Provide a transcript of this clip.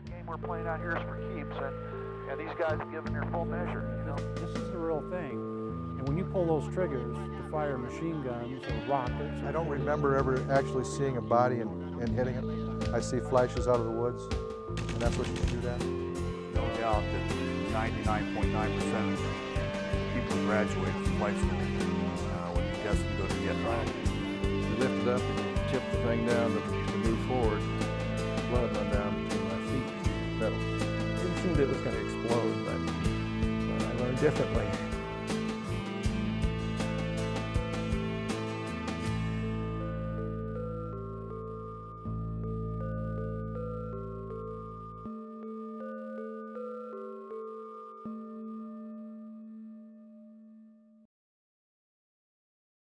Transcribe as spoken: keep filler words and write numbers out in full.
The game we're playing out here is for keeps, and, and these guys have given their full measure, you know. This is the real thing. And when you pull those triggers to fire machine guns or rockets... I don't remember ever actually seeing a body and, and hitting it. I see flashes out of the woods, and that's what you shoot at. No doubt that ninety-nine point nine percent of people graduate from flight school uh, when you destined to go to Vietnam. We lifted up and tipped the thing down to, to move forward. Blood went down to my feet. So it seemed it was going to explode, but uh, I learned differently.